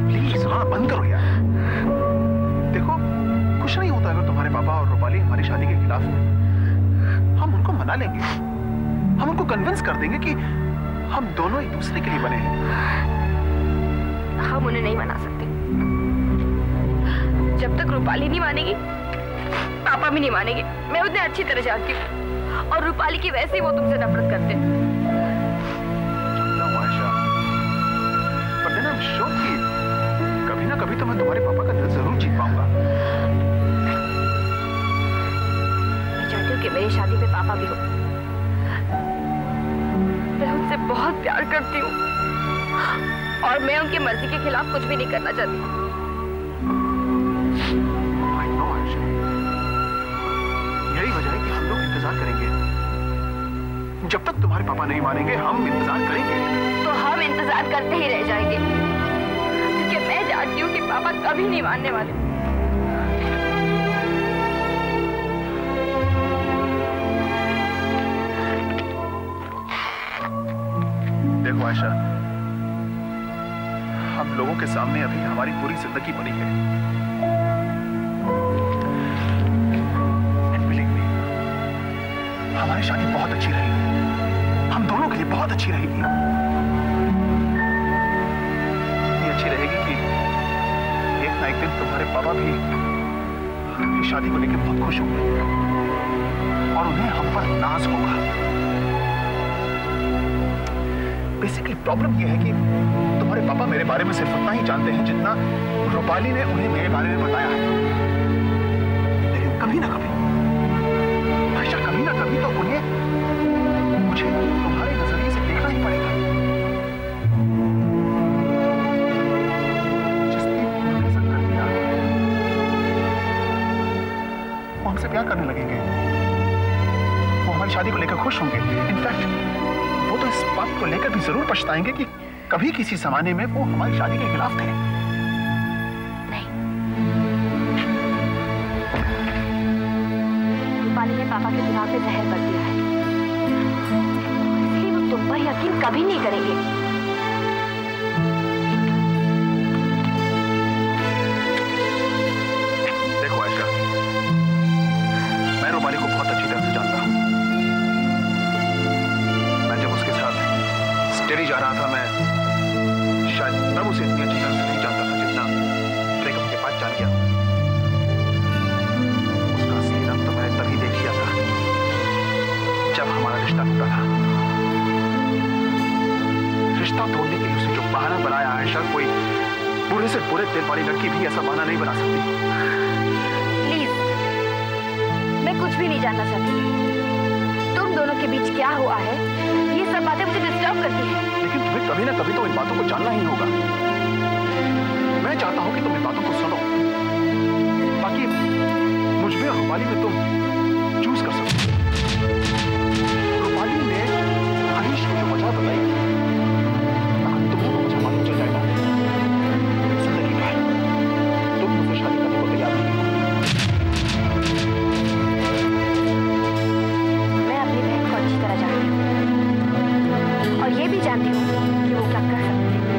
Please रोना बंद करो यार। देखो कुछ नहीं होता अगर तुम्हारे पापा और रूपाली हमारी शादी के खिलाफ हैं। हम उनको मना लेंगे, हम उनको कन्विंस कर देंगे कि हम दोनों एक दूसरे के लिए बने हैं। हम उन्हें नहीं मना सकते। जब तक रूपाली नहीं मानेगी पापा भी नहीं मानेंगे। मैं उन्हें अच्छी तरह जानती हूँ और रूपाली की वैसे ही वो तुमसे नफरत करते हैं। कभी ना कभी तो मैं तुम्हारे पापा का दिल जरूर जीत पाऊंगा। मैं चाहती हूँ कि मेरी शादी में पापा भी हो। मैं उनसे बहुत प्यार करती हूँ और मैं उनकी मर्जी के खिलाफ कुछ भी नहीं करना चाहती। यही वजह है कि हम लोग इंतजार करेंगे। जब तक तुम्हारे पापा नहीं मानेंगे हम इंतजार करेंगे। तो हम इंतजार करते ही रह जाएंगे क्योंकि मैं जानती हूँ कि पापा कभी नहीं मानने वाले। देखो आयशा, हम लोगों के सामने अभी हमारी पूरी जिंदगी बनी है। हमारी शादी बहुत अच्छी रहेगी, हम दोनों के लिए बहुत अच्छी रहेगी। ये अच्छी रहेगी कि एक ना एक दिन तुम्हारे पापा भी इस शादी को लेकर बहुत खुश होंगे और उन्हें हम पर नाज होगा। बेसिकली प्रॉब्लम यह है कि तुम्हारे पापा मेरे बारे में सिर्फ उतना ही जानते हैं जितना रूपाली ने उन्हें मेरे बारे में बताया है। लेकिन कभी ना कभी, आयशा कभी ना कभी तो उन्हें मुझे तुम्हारे नजरिए से देखना ही पड़ेगा। जिस दिन उन्होंने ऐसा कर दिया वो हमसे प्यार करने लगेंगे, वो हमारी शादी को लेकर खुश होंगे। इनफैक्ट वो तो इस बात को लेकर भी जरूर पछताएंगे कि कभी किसी जमाने में वो हमारी शादी के खिलाफ थे। नहीं, रूपाली ने पापा के दिमाग में जहर कर दिया है, इसलिए वो तुम पर यकीन कभी नहीं करेंगे। देखो आयशा, मैं रूपाली को बहुत अच्छी तरह से जानता हूं। मैं जब उसके साथ स्टेडी जा रहा था, मैं शायद तब उसे इतनी अच्छी तरह से नहीं जानता था जितना ब्रेकअप के बाद जान गया। उसका असली रंग तो मैंने तभी देख लिया था जब हमारा रिश्ता टूटा था। रिश्ता तोड़ने के लिए उसने जो बहाना बनाया आयशा, कोई बुरे से बुरे दिल वाली लड़की भी ऐसा बहाना नहीं बना सकती। प्लीज, मैं कुछ भी नहीं जानना चाहती। तुम दोनों के बीच क्या हुआ है ये सब बातें मुझे डिस्टर्ब करती हैं। लेकिन तुम्हें कभी ना कभी तो इन बातों को जानना ही होगा। मैं चाहता हूं कि तुम इन बातों को सुनो ताकि मुझ में और रूपाली में तुम चूज कर सको। रूपाली ने आयुष को जो वजह बताई, अगर तुम्हें वो वजह मालूम चल जाएगा, जिंदगी भर तुम मुझसे शादी करने को तैयार नहीं। मैं अपनी बहन को अच्छी तरह जानती हूँ और ये भी जानती हूँ कि वो क्या कर सकती है।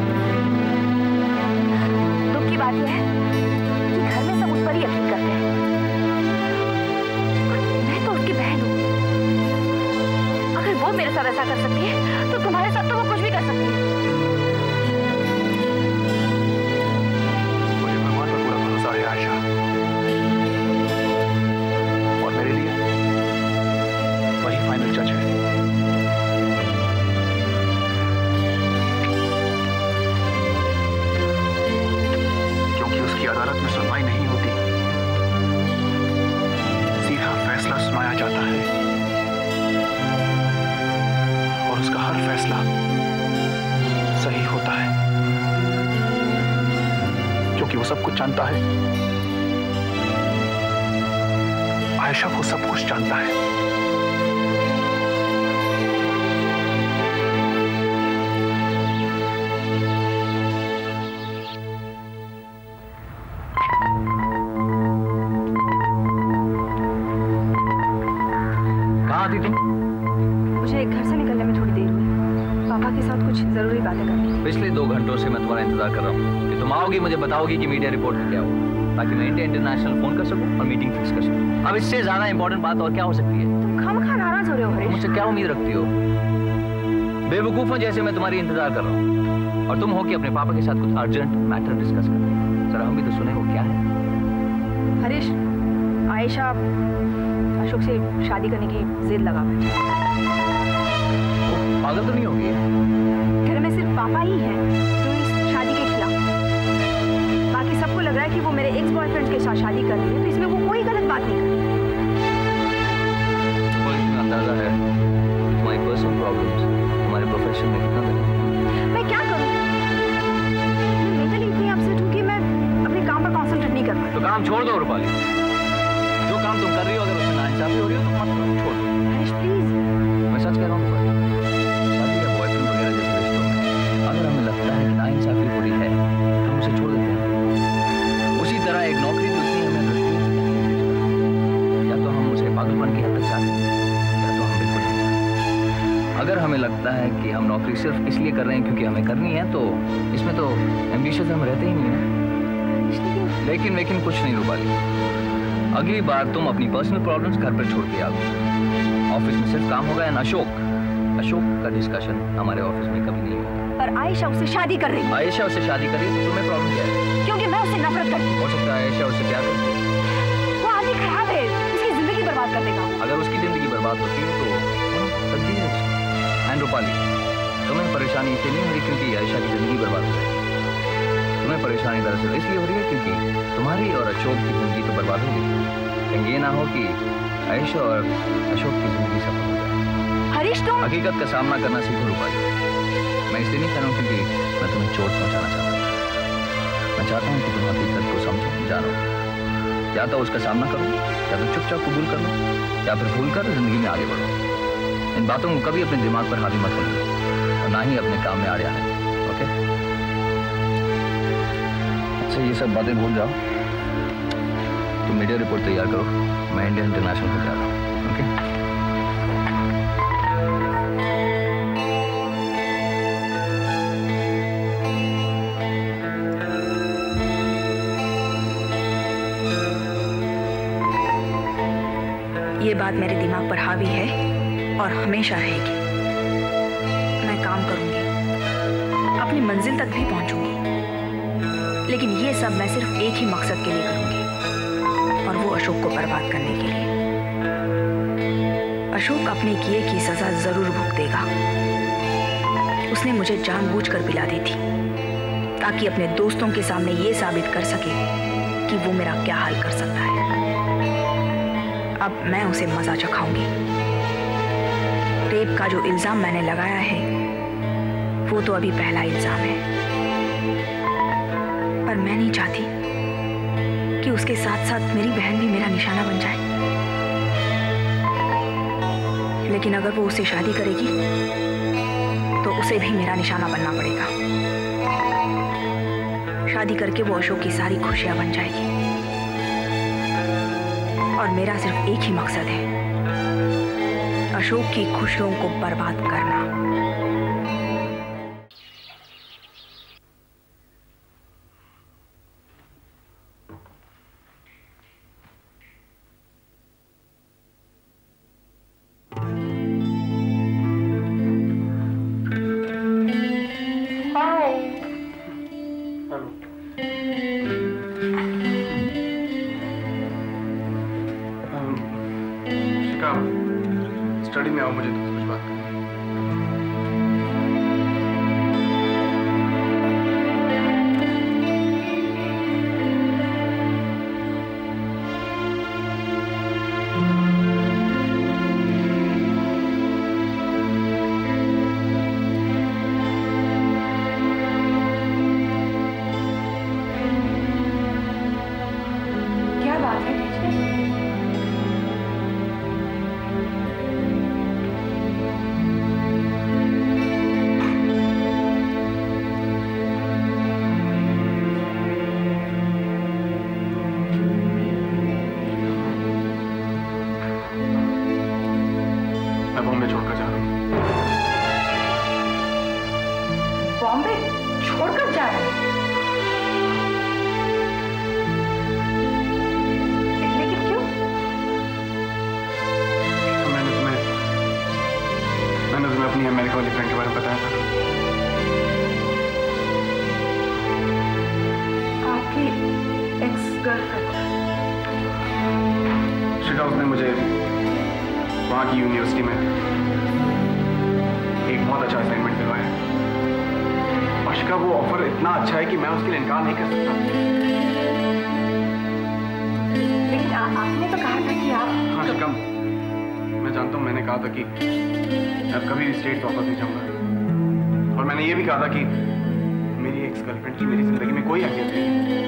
दुख की बात यह है कि घर में सब उस पर ही यकीन करते हैं। मैं तो उसकी बहन हूँ। अगर वो मेरे साथ ऐसा कर सकती है तो तुम्हारे साथ तो वो कुछ भी कर सकती है। मुझे भगवान पर पूरा भरोसा है आयशा, और मेरे लिए वही फाइनल जज है। क्योंकि उसकी अदालत में सुनवाई नहीं होती, सीधा फैसला सुनाया जाता है और उसका हर फैसला सही होता है क्योंकि वो सब कुछ जानता है। आयशा को सब कुछ जानता है। मुझे घर से निकलने में थोड़ी देर हुई। पापा के साथ कुछ जरूरी बातें करनी थी। पिछले 2 घंटों से मैं तुम्हारा इंतजार कर रहा हूँ कि तुम आओगी, मुझे बताओगी कि मीडिया रिपोर्ट क्या हुआ, ताकि मैं इंडिया इंटरनेशनल फोन कर सकूँ और मीटिंग फिक्स कर सकूँ। अब इससे ज्यादा इंपॉर्टेंट बात और क्या हो सकती है? तुम खामखा नाराज हो रहे हो हरीश। मुझसे क्या उम्मीद रखती हो? बेवकूफों जैसे मैं तुम्हारी इंतजार कर रहा हूँ और तुम हो कि अपने पापा के साथ कुछ अर्जेंट मैटर डिस्कस कर रहे हो। जरा हम भी तो सुने वो क्या है। हरीश, आयशा अशोक से शादी करने की जिद लगा है। पागल तो नहीं होगी? घर में सिर्फ पापा ही हैं जो इस शादी के खिलाफ। बाकी सबको लग रहा है कि वो मेरे एक्स बॉयफ्रेंड के साथ शादी कर रही है, तो इसमें वो कोई गलत बात नहीं कर रही। तुम्हें अंदाजा है तुम्हारी पर्सनल प्रॉब्लम्स तुम्हारे प्रोफेशन में कितना दखल? मैं क्या करूं? मैं मेंटली इतनी अपसेट हूं कि मैं अपने काम पर कंसंट्रेट नहीं कर पा रही। तो काम छोड़ दो रूपाली। जो काम तुम कर रही हो अगर उसमें नाइंसाफी हो रही हो तो मत करो, छोड़ दो। हरीश प्लीज। मैं सच कह रहा हूँ रूपाली, शादी या बॉयफ्रेंड वगैरह जैसे रिश्तों में अगर हमें लगता है कि नाइंसाफी हो रही है तो हम उसे छोड़ देते हैं। उसी तरह एक नौकरी भी उतनी हमें रखती है, या तो हम उसे पागलपन की हद तक चाहते हैं या तो हम बिल्कुल नहीं चाहते। अगर हमें लगता है कि हम नौकरी सिर्फ इसलिए कर रहे हैं क्योंकि हमें करनी है तो इसमें तो एम्बिशियस हम रहते ही नहीं है। लेकिन कुछ नहीं रूपाली, अगली बार तुम अपनी पर्सनल प्रॉब्लम्स घर पर छोड़ के आओ। ऑफिस में सिर्फ काम होगा। एंड अशोक का डिस्कशन हमारे ऑफिस में कभी नहीं होगा। पर आयशा उससे शादी कर रही है। आयशा उससे शादी कर रही है तो तुम्हें प्रॉब्लम क्या है? क्योंकि मैं उससे नफरत करती हूँ। हो सकता है आयशा उससे प्यार करती है। वो आदमी खराब है, उसकी जिंदगी बर्बाद कर देगा। अगर उसकी जिंदगी बर्बाद होती है तो तकदीर है उसकी। एंड रूपाली, तुम्हें परेशानी इसलिए नहीं हो रही क्योंकि आयशा की जिंदगी बर्बाद हो जाए। तुम्हें परेशानी दरअसल इसलिए हो रही है क्योंकि तुम्हारी और अशोक की जिंदगी तो बर्बाद हो गई। कहीं ये ना हो कि आयशा और अशोक की जिंदगी सफल हो जाए। हरीश तुम हकीकत का सामना करना सीखो रूपाली। मैं इसलिए नहीं कह रहा हूँ क्योंकि मैं तुम्हें चोट पहुंचाना चाहता हूँ। मैं चाहता हूँ कि तुम हकीकत को समझो, जानो। या तो उसका सामना करो या तो चुपचाप कबूल कर लो या फिर भूल कर जिंदगी में आगे बढ़ो। इन बातों को कभी अपने दिमाग पर हावी मत होने और ना ही अपने काम में आड़े आने। ओके? अच्छा, ये सब बातें भूल जाओ। तुम मीडिया रिपोर्ट तैयार करो, मैं इंडिया इंटरनेशनल को जा रहा हूँ। ओके? ये बात मेरे दिमाग पर हावी है और हमेशा रहेगी। मैं काम करूंगी, अपनी मंजिल तक भी पहुंचूंगी, लेकिन ये सब मैं सिर्फ एक ही मकसद के लिए करूंगी और वो अशोक को बर्बाद करने के लिए। अशोक अपने किए की सजा जरूर भुगतेगा। उसने मुझे जानबूझकर पिला दी थी ताकि अपने दोस्तों के सामने ये साबित कर सके कि वो मेरा क्या हाल कर सकता है। अब मैं उसे मजा चखाऊंगी। रेप का जो इल्जाम मैंने लगाया है वो तो अभी पहला इल्जाम है, पर मैं नहीं चाहती कि उसके साथ साथ मेरी बहन भी मेरा निशाना बन जाए। लेकिन अगर वो उससे शादी करेगी तो उसे भी मेरा निशाना बनना पड़ेगा। शादी करके वो अशोक की सारी खुशियां बन जाएगी और मेरा सिर्फ एक ही मकसद है, अशोक की खुशियों को बर्बाद करना। स्टडी में आओ, मुझे तो कुछ बात करनी है। क्या बात है? छोड़कर जा रहे हैं। लेकिन क्यों? मैंने तुम्हें अपनी अमेरिका वाली फ्रेंड के बारे में बताया था। आपकी एक्स गर्लफ्रेंड? शिखा, उसने मुझे वहां की यूनिवर्सिटी में एक बहुत अच्छा असाइनमेंट दिलवाया। और शिखा, वो ऑफर इतना अच्छा है कि मैं उसके लिए इनकार नहीं कर सकता। लेकिन आपने तो कहा था कि आप... हाँ शिखा, मैं जानता हूँ, मैंने कहा था कि अब कभी भी स्टेट वापस नहीं जाऊंगा। और मैंने ये भी कहा था कि मेरी एक्स गर्लफ्रेंड की मेरी जिंदगी में कोई अहमियत नहीं है।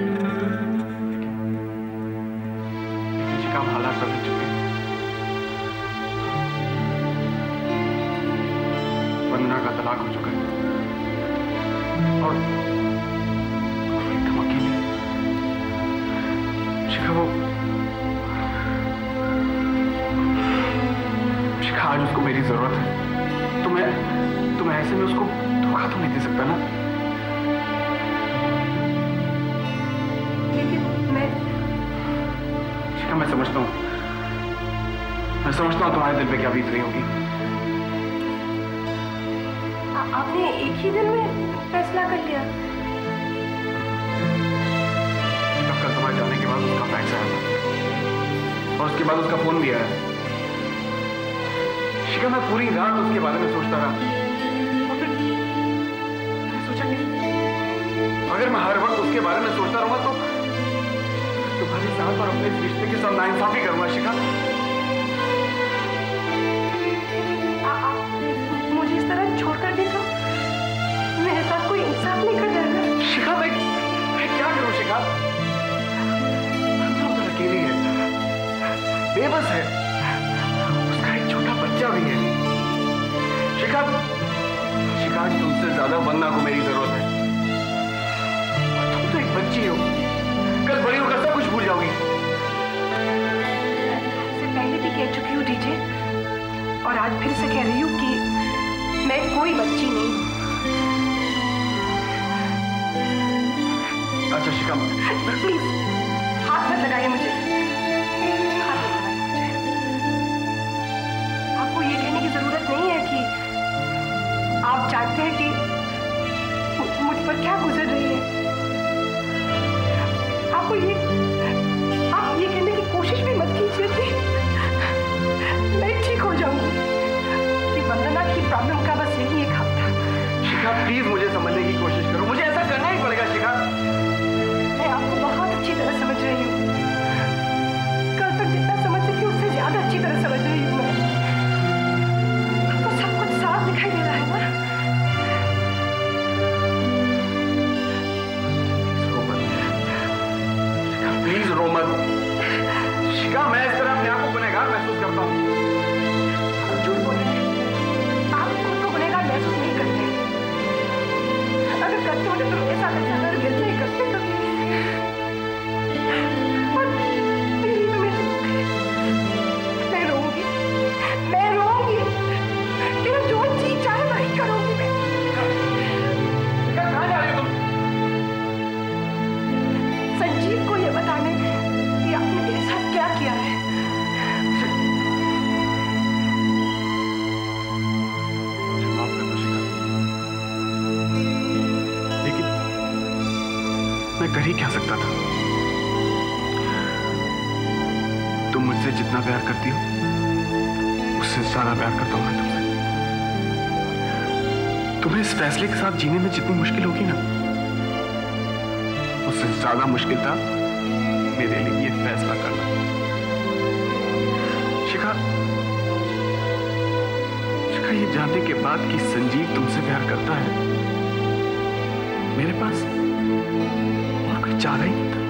लेकिन शिखा, हालात बदल चुके हैं। वंदना का तलाक हो चुका है और एकदम अकेली। शिखा, वो शिखा, आज उसको मेरी जरूरत है। तो मैं ऐसे में उसको धोखा तो नहीं दे सकता ना। लेकिन शिखा, मैं समझता हूँ तुम्हारे दिल पे क्या बीत रही होगी। आपने एक ही दिन में फैसला कर लिया? कल तुम्हारे जाने के बाद उसका फैक्स आया था और उसके बाद उसका फोन भी आया। शिखा, मैं पूरी रात उसके बारे में सोचता रहा और फिर मैंने सोचा कि अगर मैं हर वक्त उसके बारे में सोचता रहूंगा तो तुम्हारे साथ और अपने रिश्ते के साथ नाइंसाफी करूंगा। शिखा, मुझे इस तरह छोड़कर देखो, मेरे साथ कोई इंसाफ नहीं कर रहा है। शिखा, मैं क्या करूं? शिखा, तो अकेली है, बेबस है, उसका एक छोटा बच्चा भी है। शिखा, तुमसे ज्यादा वंदना को मेरी जरूरत है। तुम तो एक बच्ची हो, कल बड़ी होकर सब कुछ भूल जाओगी। इससे पहले भी कह चुकी हूँ डीजे, और आज फिर से कह रही हूँ कि मैं कोई बच्ची नहीं हूँ। अच्छा शिखा, प्लीज हाथ मत लगाइए मुझे, हाथ मत लगाइए मुझे। आपको ये कहने की जरूरत नहीं है कि आप जानते हैं कि मुझ पर क्या गुजर रही है। आप ये कहने की कोशिश भी मत कीजिए कि मैं ठीक हो जाऊंगी, कि वंदना की प्रॉब्लम का बस यही एक हफ्ता। शिखा, प्लीज मुझे समझने की कोशिश करो, मुझे ऐसा करना ही पड़ेगा। शिखा, मैं आपको बहुत अच्छी तरह समझ रही हूँ, कल तक जितना समझती थी उससे ज्यादा अच्छी तरह समझ रही हूँ मैं। अब तो सब कुछ साफ दिखाई दे रहा है ना। प्लीज रो मत। शिखा, मैं इस तरह अपने आप को गुनहगार महसूस करता हूँ। आप झूठ बोल रहे हैं, आप खुद को गुनहगार महसूस नहीं करते। अगर करते होते तो मेरे साथ ऐसा कर बिल्कुल नहीं करते कभी। और मेरी तो मेरे दुख है। मैं रोऊंगी, मेरा जो जी चाहे वही करूंगी मैं। शिखा, कहाँ जा रही हो तुम? संजीव को ये बताने कि आपने मेरे साथ क्या किया है। माफ कर दो शिखा, लेकिन मैं कर ही क्या सकता था? तुम मुझसे जितना प्यार करती हो उससे ज्यादा प्यार करता हूं मैं तुमसे। तुम्हें इस फैसले के साथ जीने में जितनी मुश्किल होगी ना, उससे ज्यादा मुश्किल था मेरे लिए ये फैसला करना। शिखा, ये जानने के बाद कि संजीव तुमसे प्यार करता है, मेरे पास और कोई चारा ही नहीं था।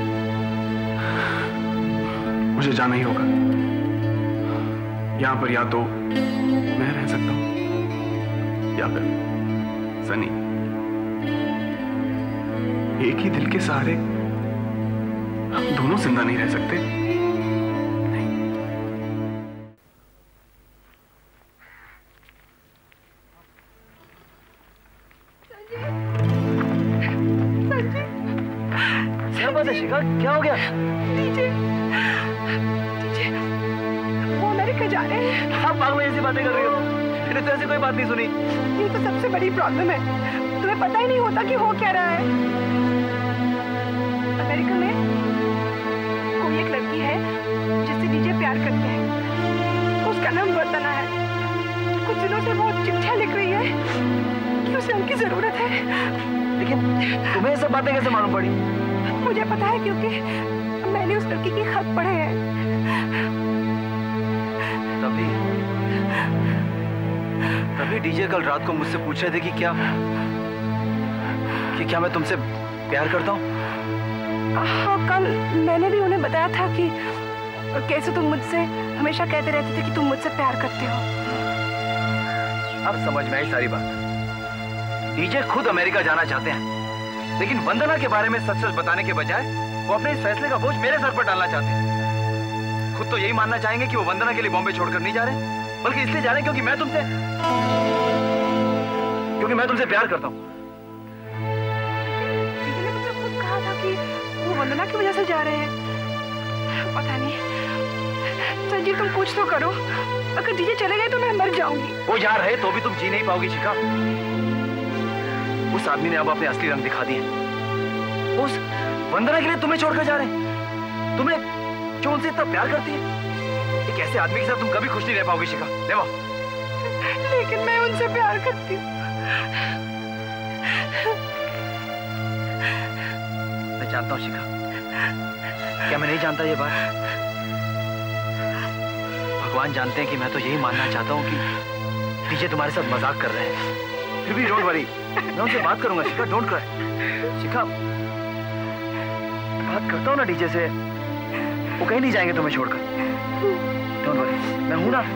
मुझे जाना ही होगा। यहां पर या तो मैं रह सकता हूं या फिर सनी। एक ही दिल के सहारे हम दोनों जिंदा नहीं रह सकते। संजीव बकवास है शिखा, क्या हो गया? डीजे वो अमेरिका जा रहे हैं। आप पागल जैसी बातें कर रही हो, मैंने तो ऐसी कोई बात नहीं सुनी। ये तो सबसे बड़ी प्रॉब्लम है, तुम्हें पता ही नहीं होता कि हो क्या रहा है। अमेरिका में कोई एक लड़की है जिससे डीजे प्यार करते हैं, उसका नाम वंदना है। कुछ दिनों से बहुत चिट्ठियां लिख रही है कि उसे उनकी जरूरत है। लेकिन तुम्हें ये सब बातें कैसे मालूम पड़ी? मुझे पता है क्योंकि मैंने उस लड़की के खत पढ़े हैं। तभी डीजे कल रात को मुझसे पूछ रहे थे कि क्या मैं तुमसे प्यार करता हूँ। हाँ, कल मैंने भी उन्हें बताया था कि कैसे तुम मुझसे हमेशा कहते रहते थे कि तुम मुझसे प्यार करते हो। अब समझ में आई सारी बात। डीजे खुद अमेरिका जाना चाहते हैं, लेकिन वंदना के बारे में सच सच बताने के बजाय वो अपने इस फैसले का बोझ मेरे सर पर डालना चाहते हैं। खुद तो यही मानना चाहेंगे कि वो वंदना के लिए बॉम्बे छोड़कर नहीं जा रहे, बल्कि इसलिए जा रहे हैं क्योंकि मैं तुमसे प्यार करता हूँ। दीदी ने मुझसे खुद कहा था कि वो वंदना की वजह से जा रहे हैं। पता नहीं, संजीव तुम कुछ तो करो। अगर डीजे चले गए तो मैं मर जाऊंगी। वो जा रहे तो भी तुम जी नहीं पाओगी शिखा। उस आदमी ने अब अपने असली रंग दिखा दिए। उस वंदना के लिए तुम्हें छोड़कर जा रहे हैं, तुम्हें जो उनसे इतना प्यार करती है। एक ऐसे आदमी के साथ तुम कभी खुश नहीं रह पाओगी शिखा। देवा, लेकिन मैं उनसे प्यार करती हूँ। मैं जानता हूँ शिखा। क्या मैं नहीं जानता ये बात? भगवान जानते हैं कि मैं तो यही मानना चाहता हूँ कि डीजे तुम्हारे साथ मजाक कर रहे हैं। फिर भी डोंट वरी, मैं उनसे बात करूंगा शिखा। डोंट क्राई शिखा। बात करता हूँ ना डीजे से, वो कहीं नहीं जाएंगे तुम्हें छोड़कर। डोंट वरी, मैं हूं ना।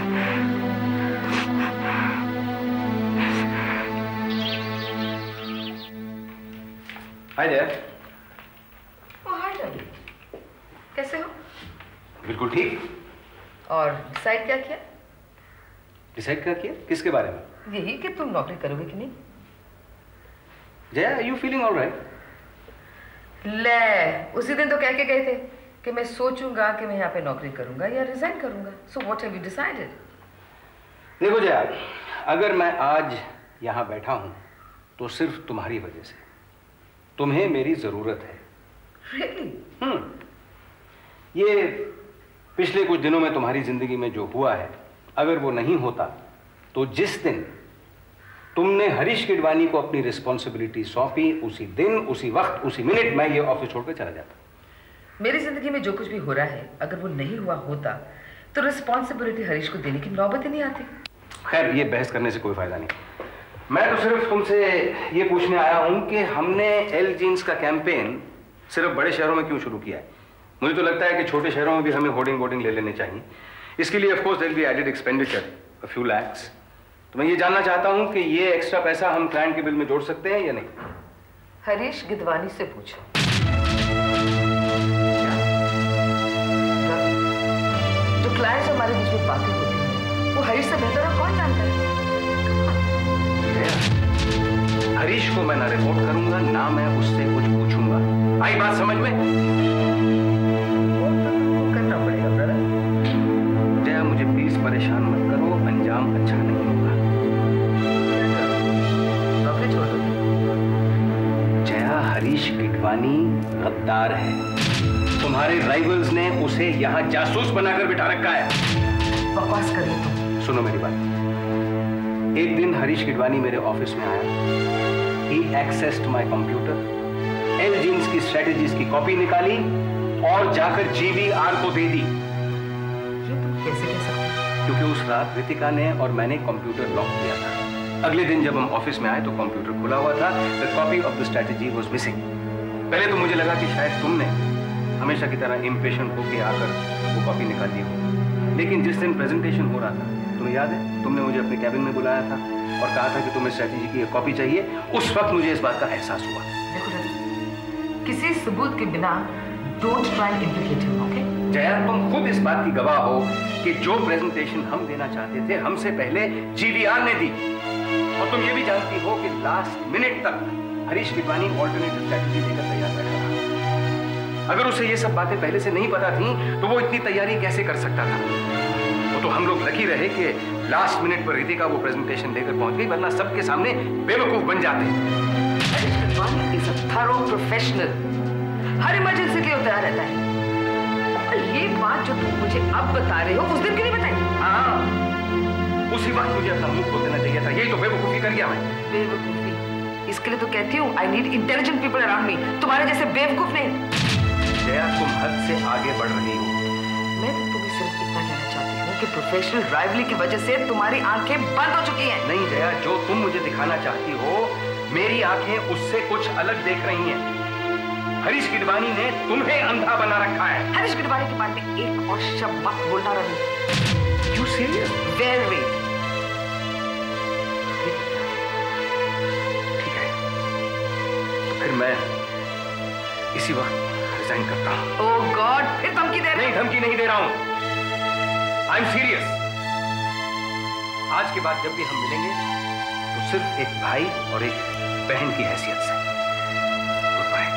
Hi there. हाय डैडी, कैसे हो? बिल्कुल ठीक। और डिसाइड क्या किया? डिसाइड क्या किया? किसके बारे में? यही कि तुम नौकरी करोगे कि नहीं। Jaya, are you feeling alright? ले, उसी दिन तो कह के गए थे कि मैं सोचूंगा कि मैं यहाँ पे नौकरी करूंगा या रिजाइन करूंगा। So what have you decided? देखो जया, अगर मैं आज यहाँ बैठा हूँ तो सिर्फ तुम्हारी वजह से। तुम्हें मेरी जरूरत है। Really? ये पिछले कुछ दिनों में तुम्हारी जिंदगी में जो हुआ है, अगर वो नहीं होता तो जिस दिन तुमने हरीश किडवानी को अपनी रिस्पॉन्सिबिलिटी सौंपी, उसी दिन, उसी वक्त, उसी मिनट मैं ये ऑफिस छोड़कर चला जाता। मेरी जिंदगी में जो कुछ भी हो रहा है, अगर वो नहीं हुआ होता तो रिस्पॉन्सिबिलिटी हरीश को देने की नौबत ही नहीं आती। खैर, ये बहस करने से कोई फायदा नहीं। मैं तो सिर्फ तुमसे ये पूछने आया हूं कि हमने एल जीन्स का कैंपेन सिर्फ बड़े शहरों में क्यों शुरू किया है। मुझे तो लगता है कि छोटे शहरों में भी हमें होर्डिंग वोर्डिंग ले लेने चाहिए। इसके लिए of course there will be added expenditure, a few lakhs. तो मैं ये जानना चाहता हूं कि ये एक्स्ट्रा पैसा हम क्लाइंट के बिल में जोड़ सकते हैं या नहीं। हरीश गिदवानी से पूछो। जो क्लाइंट्स हमारे बीच में बातें होती हैं, वो हरीश से बेहतर और कौन जानता है। हरीश को मैं ना रिपोर्ट करूंगा, ना मैं उससे कुछ पूछूंगा। आई बात समझ में? करना पड़ेगा ब्रदर। जया, मुझे प्लीज परेशान मत करो, अंजाम अच्छा नहीं होगा। नौकरी छोड़ दो। जया, हरीश किडवानी गद्दार है। तुम्हारे राइवल्स ने उसे यहाँ जासूस बनाकर बिठा रखा है। बकवास कर रही तुम। सुनो मेरी बात। एक दिन हरीश किडवानी मेरे ऑफिस में आया। He accessed my computer, L Jeans की स्ट्रेटेजीज की कॉपी निकाली और जाकर GVR को दे दी। ये तुम कैसे कह सकते हो? क्योंकि उस रात रितिका ने और मैंने कंप्यूटर लॉक किया था। अगले दिन जब हम ऑफिस में आए तो कंप्यूटर खुला हुआ था। The copy of the strategy was missing. पहले तो मुझे लगा कि शायद तुमने हमेशा की तरह इम्पेशेंट होकर आकर वो कॉपी निकाल ली हो। लेकिन जिस दिन प्रेजेंटेशन हो रहा था, तुम्हें याद है, तुमने मुझे अपने कैबिन में बुलाया था और कहा था कि तुम्हें स्ट्रेटेजी की कॉपी चाहिए। उस वक्त मुझे इस बात का एहसास हुआ। देखो रवि, किसी सबूत के बिना don't try and implicate him, okay? Jaya, तुम खुद इस बात की गवाह हो कि जो प्रेजेंटेशन हम देना चाहते थे, हमसे पहले GVR ने दी। और तुम ये भी जानती हो कि लास्ट मिनट तक हरीश किडवानी ऑल्टरनेटिव स्ट्रेटेजी देकर तैयार बैठा रहा। अगर उसे ये सब बातें पहले से नहीं पता थी तो वो इतनी तैयारी कैसे कर सकता था? वो तो हम लोग लकी रहे कि लास्ट मिनट पर रितिका वो प्रेजेंटेशन देकर पहुंच गई, वरना सबके सामने बेवकूफ बन जाते। इज अ थरो प्रोफेशनल, हर इमरजेंसी के लिए तैयार रहता है। और ये बात जो तुम मुझे अब बता रहे हो उस दिन क्यों नहीं बताई? हाँ, उसी वक्त मुझे अपना मुंह खोल देना चाहिए था। यही तो बेवकूफी कर गया मैं। बेवकूफी? इसके लिए तो कहती हूँ I need intelligent people around me, तुम्हारे जैसे बेवकूफ नहीं। जया, तुम हद से आगे बढ़ रही हो। मैं तो तुम्हें सिर्फ इतना कहना चाहती हूँ कि प्रोफेशनल राइवली की वजह से तुम्हारी आंखें बंद हो चुकी हैं। नहीं जया, जो तुम मुझे दिखाना चाहती हो, मेरी आंखें उससे कुछ अलग देख रही हैं। हरीश गिडवानी ने तुम्हें अंधा बना रखा है। हरीश गिडवानी के बारे में एक और शब्द मत बोलना रवि। You serious? Very. ठीक है, तो फिर मैं इसी वक्त रिजाइन करता हूँ। Oh God, फिर धमकी दे रहे? नहीं, धमकी नहीं दे रहा हूँ। I'm serious. आज के बाद जब भी हम मिलेंगे तो सिर्फ एक भाई और एक बहन की हैसियत से। Good bye.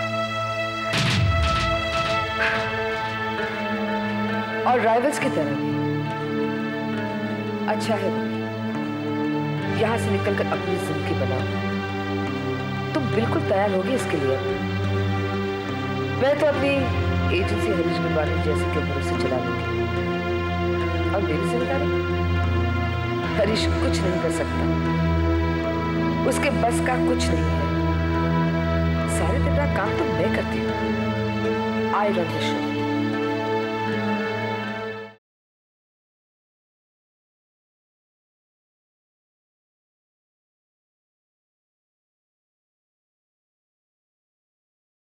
और राइवल्स की तरह भी। अच्छा है यहाँ से निकलकर अपनी जिंदगी बनाओ। तुम बिल्कुल तैयार होगी इसके लिए? मैं तो अपनी एजेंसी हरीश गिडवानी जैसे के भरोसे चला लूंगी। और मेरी जिम्मेदारी? हरीश कुछ नहीं कर सकता, उसके बस का कुछ नहीं है। सारे दिन रात काम तो मैं करती हूँ। I run the show.